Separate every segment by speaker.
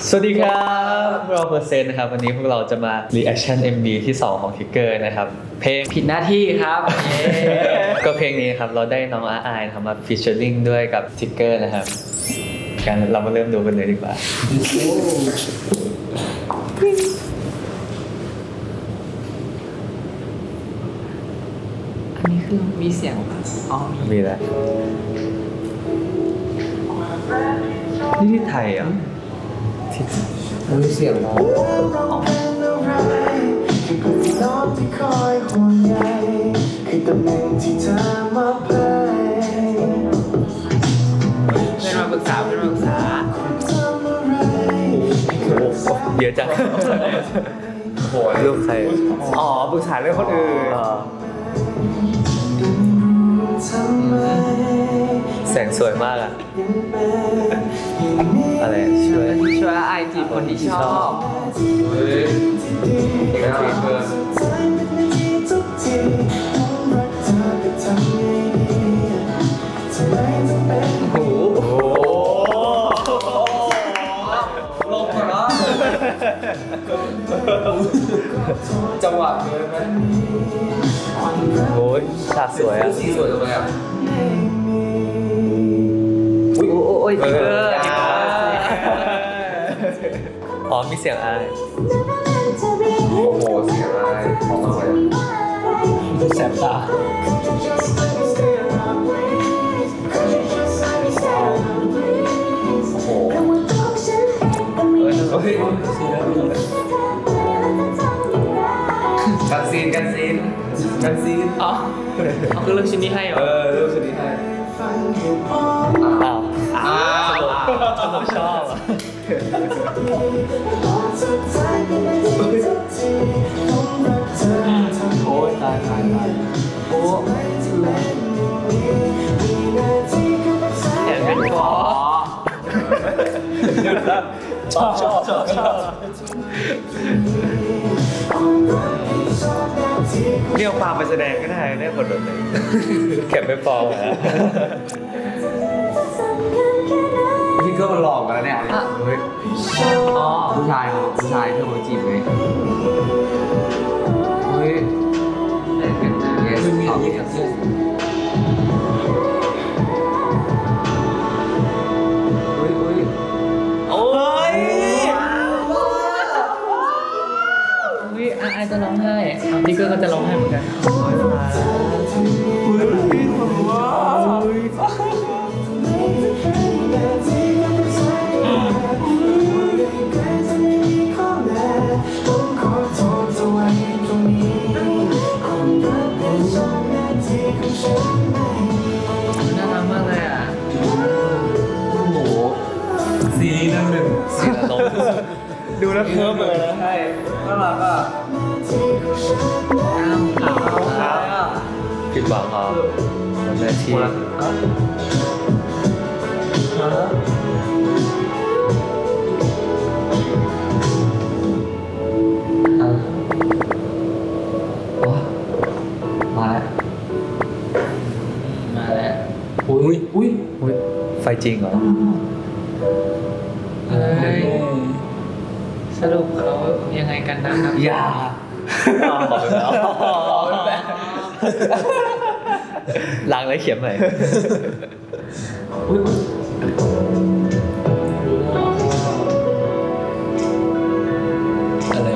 Speaker 1: สวัสดีครับพวกเราเปอร์เซ็นต์นะครับวันนี้พวกเราจะมา reaction MV ที่ 2 ของทิกเกอร์นะครับเพลง
Speaker 2: ผิดหน้าที่ครับ
Speaker 1: ก็เพลงนี้ครับเราได้น้องอายนะครับมา featuring ด้วยกับทิกเกอร์นะครับกันเรามาเริ่มดูกันเลยดีกว่า
Speaker 2: อันนี้คือมีเสียงอ๋อ
Speaker 1: มีแล้วนี่ที่ไทยอ่ะ
Speaker 2: มีเสียงร้อง
Speaker 3: ที่คอยห่วงใยคือตำแหน่งที่เธอมาเพลย์
Speaker 2: เพื่อนมาปรึกษา
Speaker 1: เยอะจังโหรูปใคร
Speaker 2: อ๋อปรึกษาเรื่องคนอื่น
Speaker 1: แสงสวยมากอะอะไรช่วย
Speaker 2: ไอจีคนที่ชอบโอ้โหลงก่อนนะจังหวะเลยไหม
Speaker 1: โอ้ยฉากสวยอ่ะ
Speaker 2: สวยเลยอ่ะโอ้ย
Speaker 1: อ๋อมีเสียงอาย
Speaker 3: โอ้โหเสียงอะไรของอะไร
Speaker 2: แสบตา
Speaker 3: โอ้โหกันซีน
Speaker 2: อ๋อเขาคือเลือกชิ้นนี้ให้เหรอ
Speaker 3: เลือกชิ้นนี้ให้
Speaker 1: ชอบอ่ะ
Speaker 2: โอ้ยตายโอ้เห็นเป็นฟอ
Speaker 1: ชอบเรียกความไปแสดงก็ได้ได้ผลเลยเก็บไปฟอร์มนะ
Speaker 2: พี่ก็มาหลอกกันแล้วเนี่ยอ๋อผู้ชายเธอมาจีบเลยเฮ้ยมีอย่างนี้กับเพื่อนโอ้ยอาจจะร้องไห้ทิกเกอร์ก็จะร้องไห้เหมือนกันน่ารักมากเลยอ่ะโอ้โหสีนั่นหนึ่ง
Speaker 1: สีละลม
Speaker 2: ดูแล้วเคิร์ฟเลยนะใช่น่ารักอ่ะ
Speaker 1: ผิดหวังครับวันแรกที่
Speaker 2: มาแล้วอุ้ย
Speaker 1: ไฟจริงเหรอ
Speaker 2: สรุปเขายังไงกันนะครับ
Speaker 1: อย่าบอกไปแล้วล้างแล้วเขียนใหม่
Speaker 2: อะไร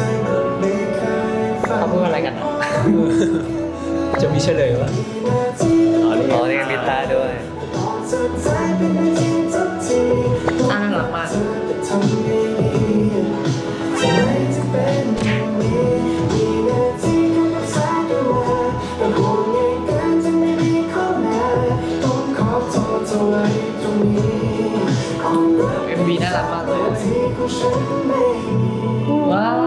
Speaker 2: เขาพูดอะไรกันจะมีเฉลยวะ
Speaker 1: อ๋อนี่มีตาด้วย
Speaker 2: น่ารักมากMV น่ารักมากเลยว้าว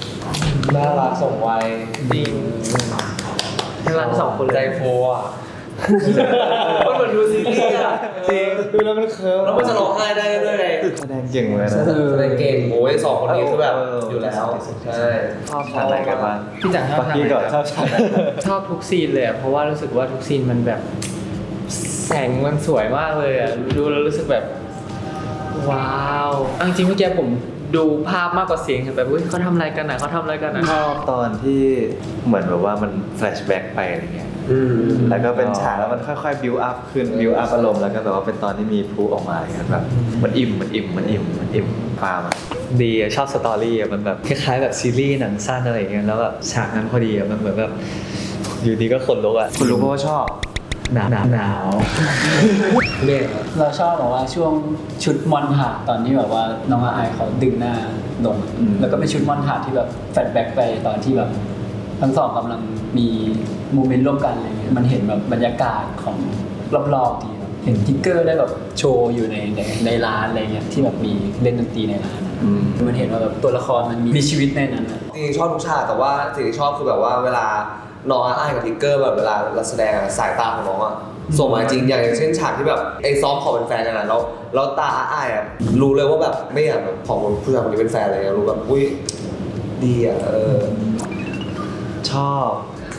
Speaker 2: น่ารักสมวัยจริงน่ารักสองคนใจโฟอ่ะมันเหมือนดูซีรีส์อะจริง
Speaker 4: ดูแล้วมันเคิร์ฟ
Speaker 2: แล้วมันจะร้องไห้ได้ด้วยไง
Speaker 1: แสดงเก่งเลยนะ
Speaker 2: แสดงเก่งโอ้ยสองคนนี้คือแบบอยู่แล้วใช่
Speaker 1: ชอบฉากไหนกันบ้าง
Speaker 5: พี่จังชอบฉาก
Speaker 1: กี้
Speaker 5: ไหน
Speaker 1: ก่อนชอบฉากไหน
Speaker 5: ชอบทุกซีนเลยอะเพราะว่ารู้สึกว่าทุกซีนมันแบบแสงมันสวยมากเลยอ่ะดูแล้วรู้สึกแบบว้าวเอาจริงๆเมื่อกี้ผมดูภาพมากกว่าเสียงแบบอุ้ยเขาทำอะไรกันนะเขาทำอะไรกันนะ
Speaker 4: ชอบตอนที่เหมือนแบบว่ามันแฟลชแบ็กไปอะไรเงี้ยแล้วก็เป็นฉากแล้วมันค่อยๆบิวอัพขึ้นบิวอัพอารมณ์แล้วก็แบบว่าเป็นตอนที่มีพลุออกมาอย่างเงี้ยแบบมันอิ่มฟาร์มอะ
Speaker 1: ดีอะชอบสตอรี่อะมันแบบคล้ายๆแบบซีรีส์หนังสั้นอะไรอย่างเงี้ยแล้วแบบฉากนั้นพอดีอะมันเหมือนแบบอยู่ดีก็ขนลุกอะ
Speaker 4: คุณรู้เพราะว่าชอบ
Speaker 1: หนาว
Speaker 2: เมฆ
Speaker 6: เราชอบแบบว่าช่วงชุดมอนทาร์ดตอนที่แบบว่าน้องอายเขาดึงหน้าลงแล้วก็เป็นชุดมอนทาร์ดที่แบบแฟลชแบ็กไปตอนที่แบบทั้งสองกำลังมีโมเมนต์ร่วมกันอะไรเงี้ยมันเห็นแบบบรรยากาศของรอบๆดีแบบเห็นทิกเกอร์ได้แบบโชว์อยู่ในร้านอะไรเงี้ยที่แบบมีเล่นดนตรีในร้านอะมันเห็นว่าแบบตัวละครมันมีชีวิตในนั้นอะ
Speaker 2: จริงๆชอบทุกฉากแต่ว่าสิ่งที่ชอบคือแบบว่าเวลาน้องอ้ายกับทิกเกอร์แบบเวลาเราแสดงสายตาของน้องอะส่งมาจริงอย่างเช่นฉากที่แบบไอ้ซ้อมขอเป็นแฟนกันนะแล้วตาอ้ายอะรู้เลยว่าแบบไม่อยากแบบของผู้ชายคนนี้เป็นแฟนเลยรู้แบบอุ้ยดีอะ
Speaker 4: ชอบ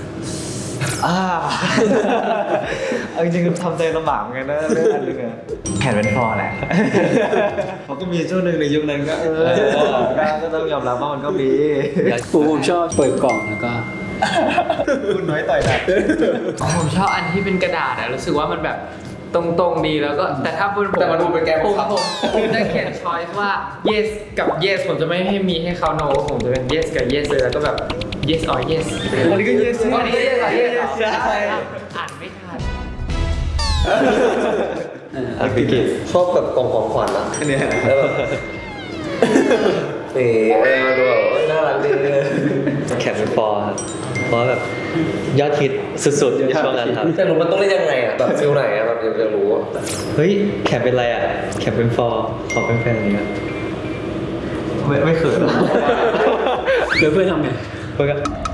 Speaker 4: เอาจริงๆทำใจลำบากเหมือนกันนะเรื่องอันนึงอะแผ่นเป็นฟอร์แหละมันก็มีช่วงหนึ่งในยุคนั้นก็ก็ต้องยอมรับว่ามันก็มี
Speaker 6: ผมชอบเปิดกล่องแล้วก็
Speaker 4: คุณน้อยต่อยหนัก
Speaker 5: ผมชอบอันที่เป็นกระดาษอะรู้สึกว่ามันแบบตรงๆดีแล้วก็แต่ถ้าเป็นผม
Speaker 2: แต่มันดูเป็นแกม
Speaker 5: ผม
Speaker 2: ครับ
Speaker 5: ผมได้เขียน choice ว่า yes กับ yes ผมจะไม่ให้มีให้เขา no ผมจะเป็น yes กับ yes เลยแล้วก็แบบ yes or yes
Speaker 4: อันนี้ก็ yes
Speaker 5: อันนี้ yes or yes
Speaker 4: ใช่
Speaker 5: อ่านไม่ทัน
Speaker 1: อันพิกิต
Speaker 2: ชอบแบบกล่องของขวัญอะ
Speaker 4: เนี่ย
Speaker 2: แล้วแบบนี่มาดูแบบน่ารักดี
Speaker 1: แข่งเป็นฟอร์ครับเพราะแบบยอดฮิตสุดๆช่วงนั้นครับ
Speaker 2: แต่รู้มันต้องเล่นยังไงอะแบบฟิลไหนอะแบบอยากรู้อะ
Speaker 1: เฮ้ยแข่งเป็นอะไรอะแข่งเป็นฟอร์ขอเป็นแฟนอะไรเงี้ย
Speaker 4: ไม่เขินหรอก
Speaker 6: เดี๋ยวเพื่อนทำไง
Speaker 1: เพื่อนก็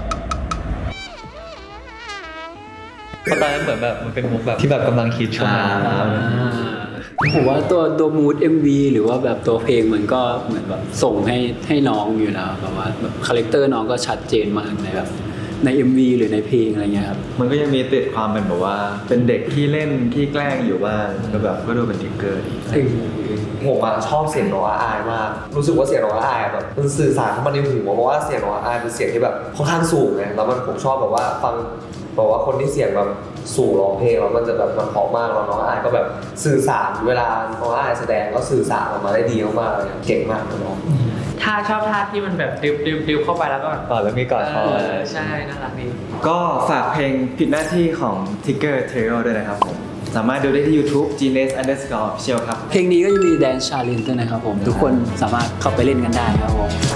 Speaker 1: เพราะตอนนั้นเหมือนแบบมันเป็นมุกแบบที่แบบกำลังฮิตช่วงนั้น
Speaker 6: ผมว่าตัวมูด MV หรือว่าแบบตัวเพลงมันก็เหมือนแบบส่งให้น้องอยู่แล้วแบบว่าแบบคาแรคเตอร์น้องก็ชัดเจนมากในแบบใน MV หรือในเพลงอะไรเงี้ยครับ
Speaker 4: มันก็ยังมีติดความเป็นแบบว่าเป็นเด็กที่เล่นที่แกล้งอยู่บ้างก็แบบก็ดูเป็นทิกเกอร์ดี
Speaker 2: ผมอะชอบเสียงน้องอายมากรู้สึกว่าเสียงน้องอายแบบมันสื่อสารเข้ามาในหูเพราะว่าเสียงน้องอายเป็นเสียงที่แบบค่อนข้างสูงไงแล้วมันผมชอบแบบว่าฟังแบบว่าคนที่เสียงแบบสูงร้องเพลงแล้วมันจะแบบมันเพราะมากแล้วน้องอายก็แบบสื่อสารเวลาน้องอายแสดงก็สื่อสารออกมาได้ดีมากๆเลยเก่งมากน้อง
Speaker 5: ถ้าชอบท่าที่มันแบบดิวเข้าไปแล้วก็
Speaker 1: ก่อนแล้วมีก่อนคอ
Speaker 5: ใช่น่ารักดี
Speaker 4: ก็ฝากเพลงผิดหน้าที่ของ Ticker Trio ด้วยนะครับผมสามารถดูได้ที่ YouTube Genius_Official ครับ
Speaker 6: เพลงนี้ก็จะมี Dance Challenge ด้วยนะครับผมทุกคนสามารถเข้าไปเล่นกันได้ครับผม